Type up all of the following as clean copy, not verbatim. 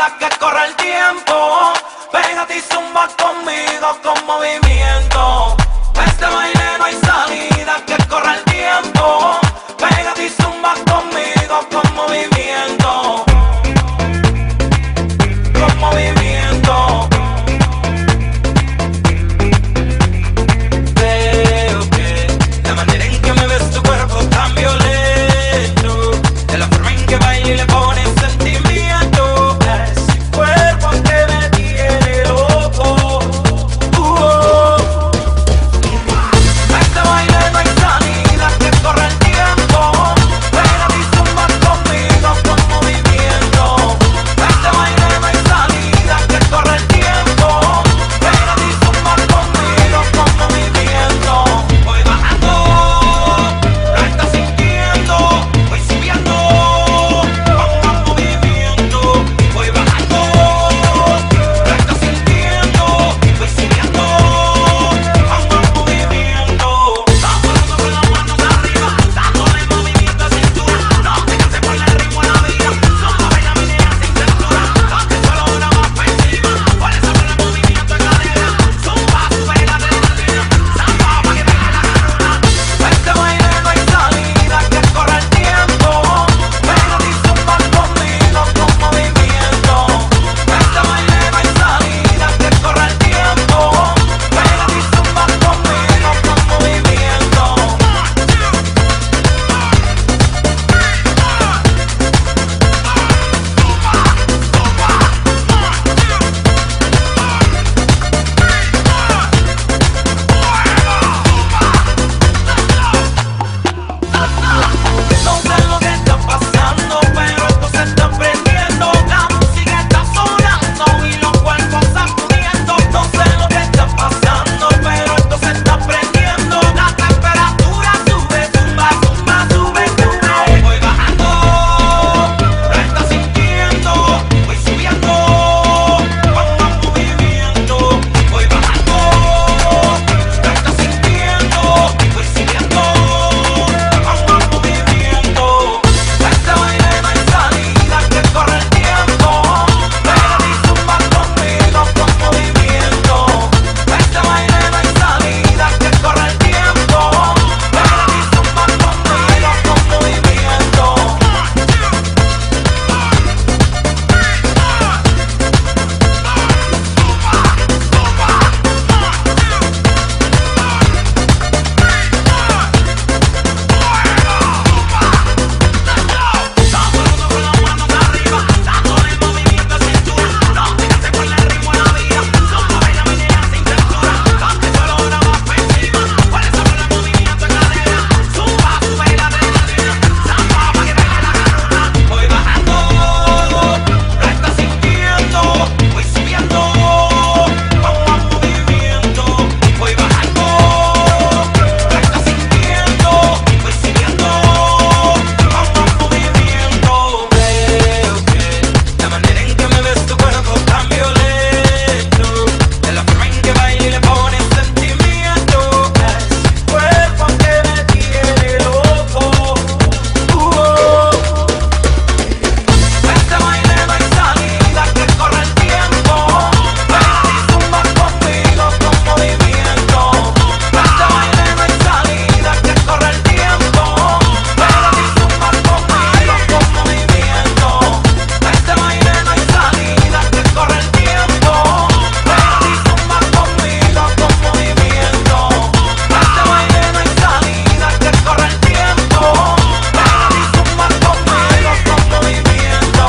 salida, que corre el tiempo. Pégate y zumba conmigo con movimiento. Este baile no hay salida, que corre el tiempo. Pégate y zumba conmigo con movimiento. Con movimiento. Veo que la manera en que me ves tu cuerpo tan violento, de la forma en que baila y le pones sentimiento, ese cuerpo que me tiene loco. Este baile no hay salida, que corre el tiempo. Pégate y zumba conmigo con movimiento. Este baile no hay salida, que corre el tiempo. Pégate y zumba conmigo con movimiento. Voy bajando, lo estás sintiendo. Voy subiendo, con más movimiento. Voy bajando, lo estás sintiendo. Voy subiendo, con más movimiento. Vamos con las manos arriba, dándole movimiento a cintura. No te canses por el ritmo de la vida. Zumba, baila mi nena sin censura. Ponte solo una más por encima. Por eso con el movimiento en cadera. Zumba, sube la adrenalina. Zamba, pa' que pegue la caruna. Este baile no hay salida, que corre el tiempo. Pégate y zumba conmigo con movimiento. Este baile no hay salida, que corre el tiempo. Pégate y zumba conmigo con movimiento. No sé lo que está pasando, pero esto se está prendiendo. La música está sonando y los cuerpos sacudiendo. No sé lo que está pasando, pero esto se está prendiendo. La temperatura sube, zumba, zumba, sube, sube. Voy bajando, lo estás sintiendo. Voy subiendo, con más movimiento. Voy bajando, lo estás sintiendo. Voy subiendo, con más movimiento. Este baile no hay salida, que corre el tiempo. Pégate y zumba conmigo con movimiento. Este baile no hay salida, que corre el tiempo. Pégate y zumba conmigo con movimiento. Vamos con las manos arriba, dándole movimiento a cintura. No te canses por el ritmo de la vida. Zumba, baila mi nena sin censura. Ponte solo una más por encima. Por eso con el movimiento en cadera. Zumba, sube la adrenalina. Zamba, pa' que pegue la caruna. Voy bajando, lo estás sintiendo. Voy subiendo, con más movimiento. Voy bajando, lo estás sintiendo. Voy subiendo, con más movimiento. Veo que la manera en que me ves tu cuerpo tan violento, de la forma en que baila y le pones sentimiento, ese cuerpo que me tiene loco. Este baile no hay salida, que corre el tiempo. Pégate y zumba conmigo con movimiento. Este baile no hay salida, que corre el tiempo. Pégate y zumba conmigo con movimiento. Este baile no hay salida, que corre el tiempo. Pégate y zumba conmigo con movimiento. Este baile no hay salida, que corre el tiempo. Pégate y zumba conmigo con movimiento.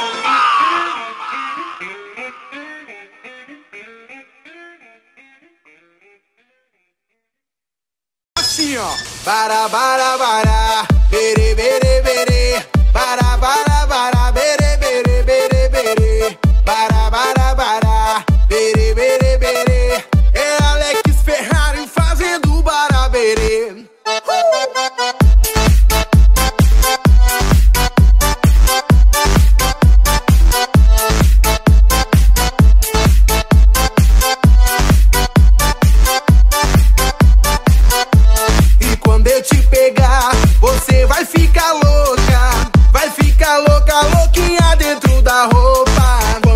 Assim, ó. Bara, bere, bere, bere. Bara, bere, bere, bere, bere. Bara, bere, bere, bere. É Alex Ferrari fazendo bara, bere. E quando eu te pegar, você vai ficar louca, louquinha dentro da roupa.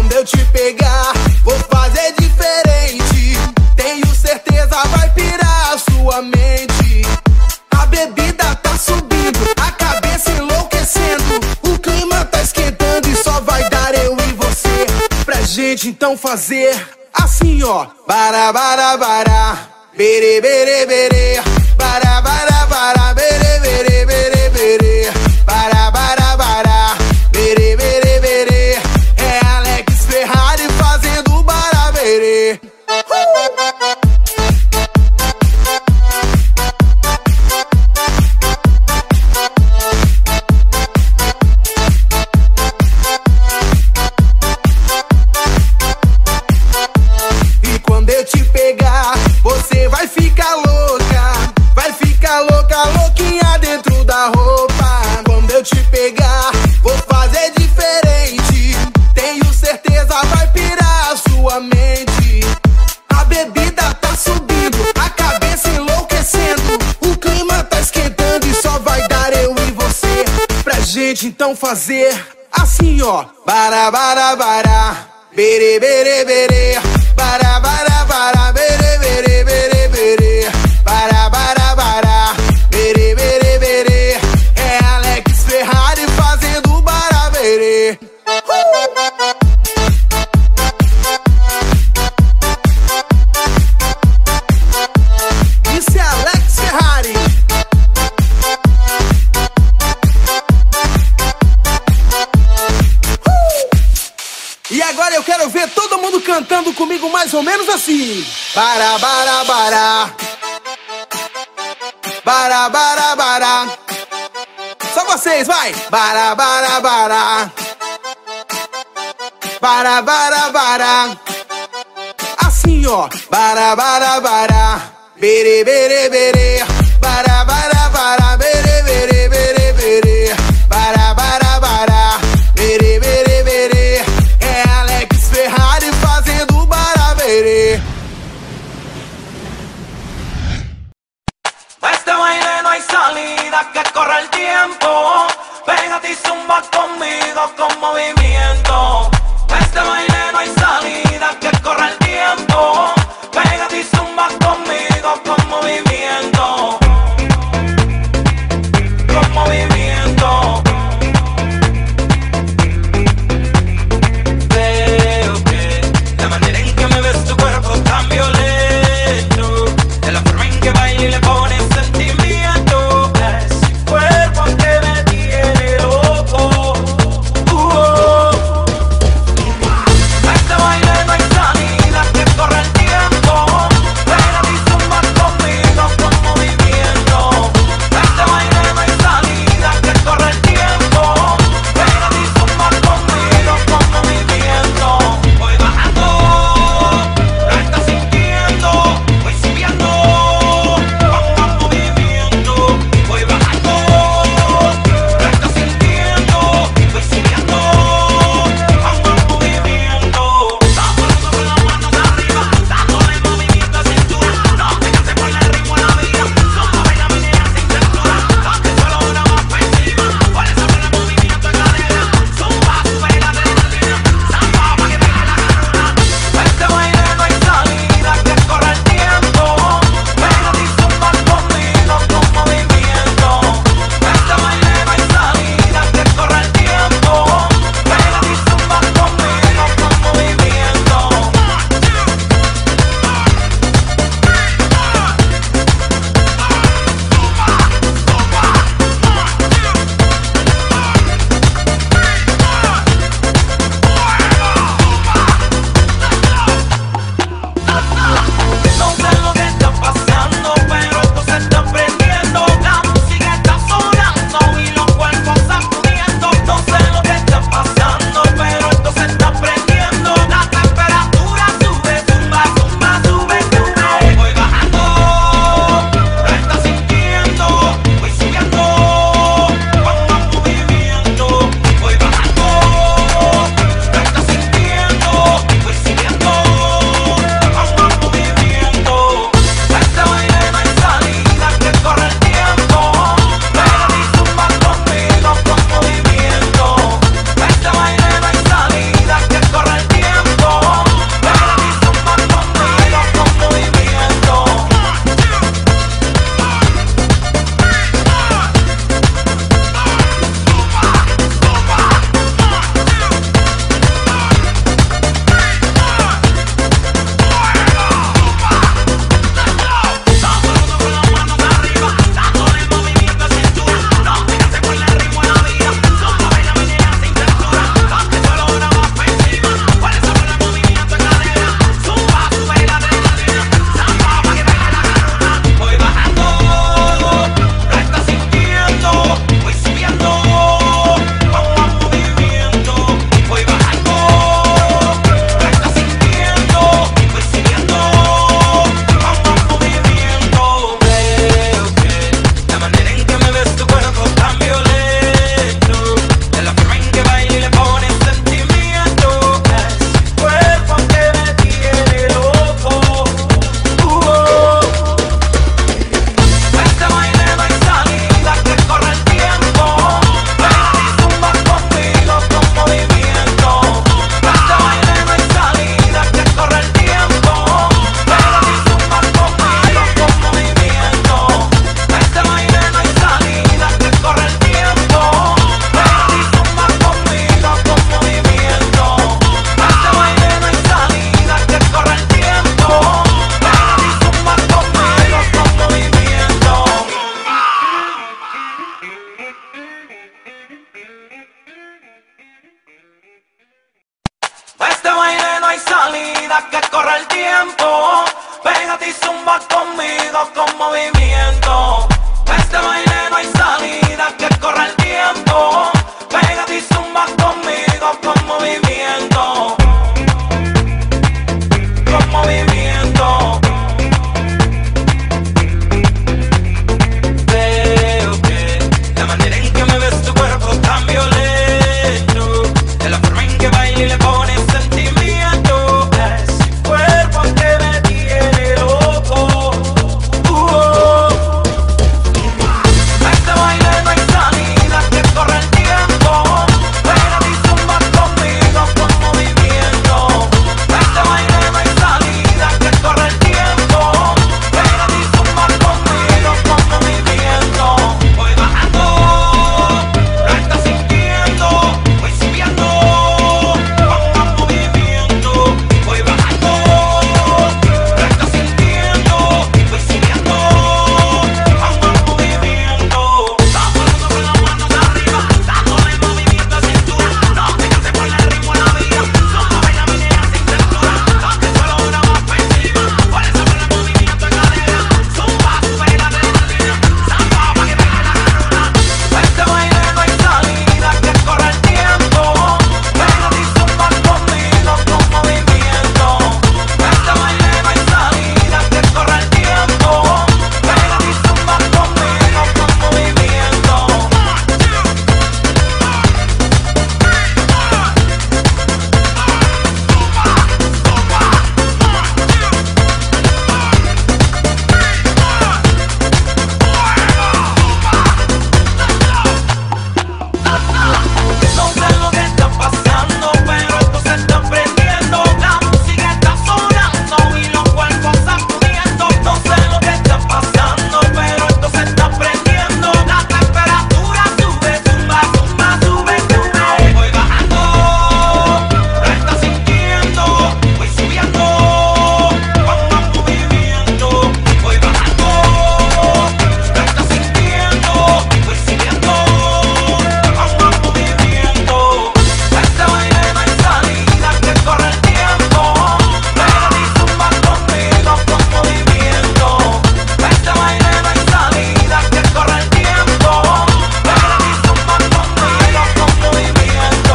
gente então fazer assim, ó. Bara, bara, bara, bere, bere, bere. Bara, bara, bara, bere, bere, bere, bere. Bara, bara, bara, bere, bere, bere. É Alex Ferrari fazendo bara, bere. E quando eu te pegar, você vai ficar louca. Vai ficar louca, louquinha dentro da roupa. Quando eu te pegar, vou fazer diferente. Tenho certeza vai pirar a sua mente. A bebida tá subindo, a cabeça enlouquecendo. O clima tá esquentando e só vai dar eu e você. Pra gente então fazer assim, ó. Bara, bara, bara, bere, bere, bere. Bara, bara, bara, bere, bere, bere, bere. Bara, bara, bara, bere, bere, bere. É Alex Ferrari fazendo bara, bere. Isso é Alex Ferrari. E agora eu quero ver todo mundo cantando comigo mais ou menos assim. Bara, bara, bara. Bara, bara, bara. Só vocês, vai. Bara, bara, bara. Bara, bara, bara. Assim, ó. Bara, bara, bara. Bere, bere, bere. Bara, bara, bara. Bere, bere, bere, bere. Bara, bara, bara. Bere, bere, bere. É Alex Ferrari fazendo bara, bere. Este baile no hay salida, que corre el tiempo. Pégate y zumba conmigo con movimiento. Este baile no hay salida, que corre el tiempo. Pégate y zumba conmigo con movimiento. hay salida, que corre el tiempo. Pégate y zumba conmigo con movimiento. Este baile no hay salida, que corre el tiempo. Pégate y zumba conmigo con movimiento. Con movimiento. Veo que la manera en que me ves tu cuerpo tan violento, de la forma en que baila y le pones sentimiento, ese cuerpo que me tiene loco. Este baile no hay salida, que corre el tiempo. Pégate y zumba conmigo con movimiento. Este baile no hay salida, que corre el tiempo. Pégate y zumba conmigo con movimiento. Voy bajando, lo estás sintiendo. Voy subiendo, con más movimiento. Voy bajando, lo estás sintiendo. Voy subiendo, con más movimiento. Todo el mundo con las manos arriba, dándole movimiento a cintura. No te canses por el ritmo de la vida. Zumba, baila, menea sin censura. Aunque solo una más por encima. Por eso con el movimiento en cadera. Zumba, sube la adrenalina. Zamba, pa' que pegue la carona. Este baile no hay salida, que corre el tiempo. Pégate y zumba conmigo con movimiento. Este baile no hay salida, que corre el tiempo. Pégate y zumba conmigo con movimiento. No sé lo que está pasando, pero esto se está prendiendo. La música está sonando y los cuerpos sacudiendo. No sé lo que está pasando, pero esto se está prendiendo. La temperatura sube, zumba, zumba, sube, sube. Voy bajando, lo estás sintiendo. Voy subiendo, con más movimiento. Voy bajando, lo estás sintiendo. Voy subiendo, con más movimiento. Este baile no hay salida, que corre el tiempo. Pégate y zumba conmigo con movimiento. Este baile no hay salida, que corre el tiempo. Pégate y zumba conmigo con movimiento.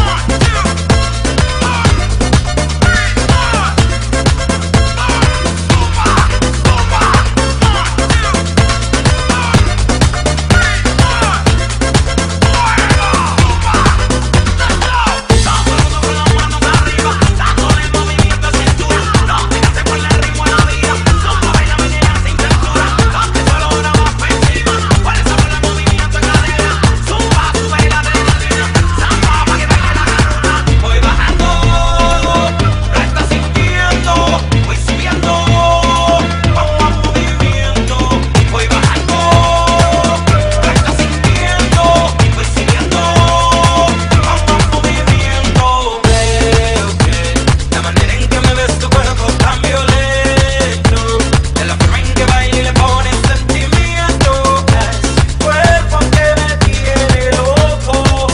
Todo el mundo con las manos arriba, dándole movimiento a cintura. No te canses por el ritmo de la vida. Zumba, baila, menea sin censura. Aunque solo una más por encima. Por eso con el movimiento en cadera. Zumba, sube la adrenalina. Zamba, pa' que pegue la carona. Voy bajando, lo estás sintiendo. Voy subiendo, con más movimiento. Voy bajando, lo estás sintiendo. Voy subiendo, con más movimiento. Veo que la manera en que me ves tu cuerpo tan violento, de la forma en que baila y le pones sentimiento, ese cuerpo que me tiene loco.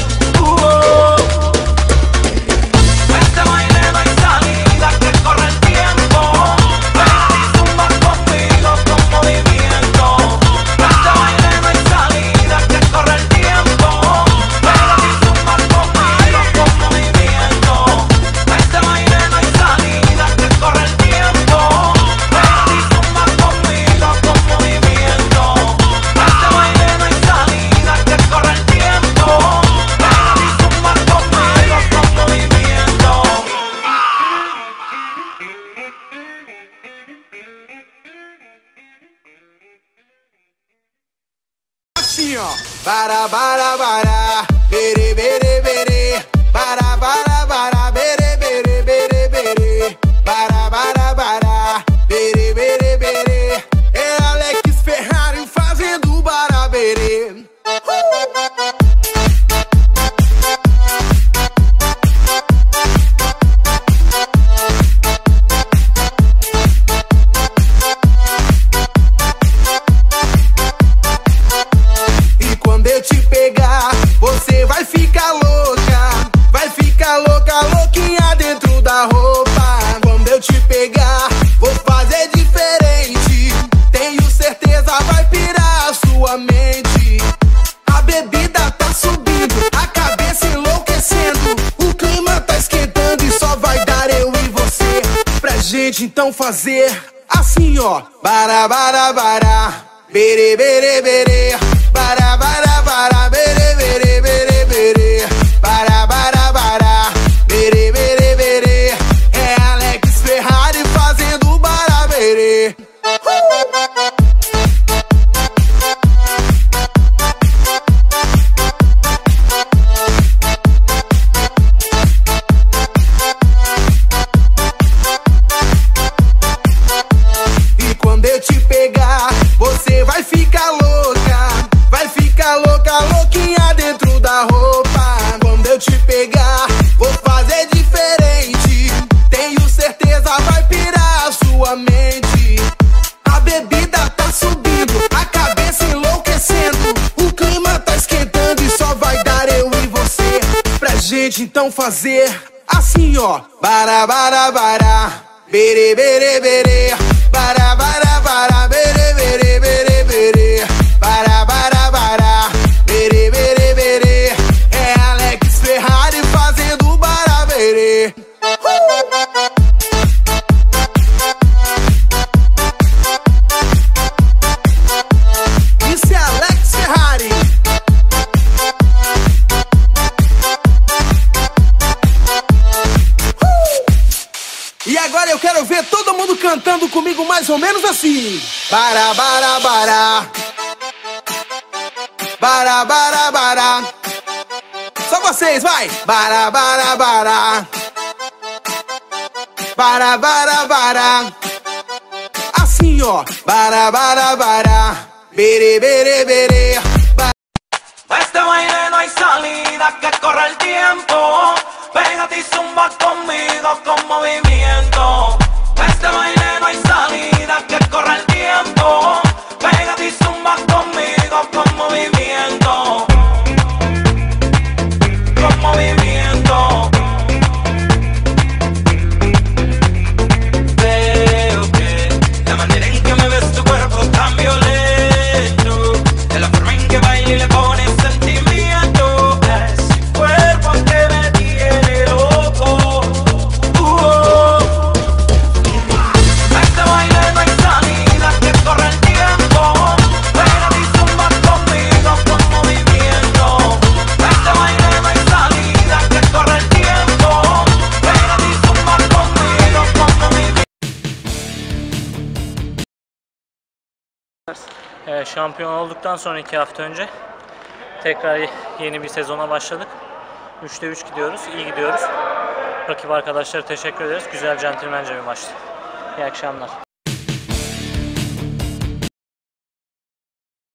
Este baile no hay salida, que corre el tiempo. Pégate y zumba conmigo con movimiento. Este baile no hay salida, que corre el tiempo. Pégate y zumba conmigo con movimiento. Este baile no hay salida, que corre el tiempo. Pégate y zumba conmigo con movimiento. Este baile no hay salida, que corre el tiempo. Pégate y zumba conmigo con movimiento. Assim, ó. Bara, bara, bara. Bere, bere, bere. Bara, bara, bara. Bere, bere, bere, bere. Bara, bara, bara. Bere, bere, bere. É Alex Ferrari fazendo bara, bere. E quando eu te pegar, você vai ficar louca, louquinha dentro da roupa. gente então fazer assim, ó. Bara, bara, bara, bere, bere, bere. Bara, bara, bara, bere, bere, bere, bere. Bara, bara, bara, bere, bere, bere. É Alex Ferrari fazendo bara, bere. E quando eu te pegar, você vai ficar louca. Vai ficar louca, louquinha dentro da roupa. Quando eu te pegar, vou fazer diferente. Tenho certeza vai pirar a sua mente. A bebida tá subindo, a cabeça enlouquecendo. O clima tá esquentando e só vai dar eu e você. Pra gente então fazer assim, ó. Bara, bara, bara, bere, bere, bere. Bara, bara, bara, bere, bere, bere, bere. Bara, bara, bara, bere, bere, bere. É Alex Ferrari fazendo bara, bere. Isso é Alex Ferrari. E agora eu quero ver todo mundo cantando comigo mais ou menos assim. Bara, bara, bara. Bara, bara, bara. Só vocês, vai. Bara, bara, bara. Bara, bara, bara. Assim, ó. Bara, bara, bara. Bere, bere, bere. De este baile no hay salida, que corre el tiempo. Pégate y zumba conmigo con movimiento. De este baile no hay salida, que corre el tiempo. Pégate y zumba conmigo con movimiento. Con movimiento. Veo que la manera en que me ves tu cuerpo tan violento, de la forma en que baila y le pones sentimiento, ese cuerpo que me tiene loco. Este baile no hay salida, que corre el tiempo. Pégate y zumba conmigo con movimiento. Este baile no hay salida, que corre el tiempo. Pégate y zumba conmigo con movimiento. Şampiyon olduktan sonra 2 hafta önce tekrar yeni bir sezona başladık. 3'te 3 gidiyoruz, iyi gidiyoruz. Rakip arkadaşlara teşekkür ederiz. Güzel, centilmence bir maçtı. İyi akşamlar.